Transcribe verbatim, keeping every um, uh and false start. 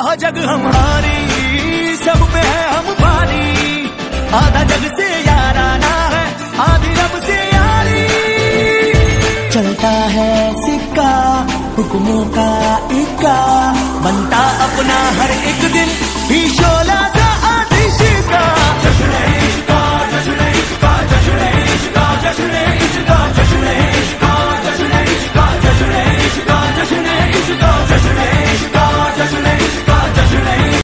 हाँ जग हमारी, सब पे है हम भारी, आधा जग से याराना है, आधी रब से यारी। चलता है सिक्का हुक्मों का इक्का, बनता अपना हर एक दिन भी शोर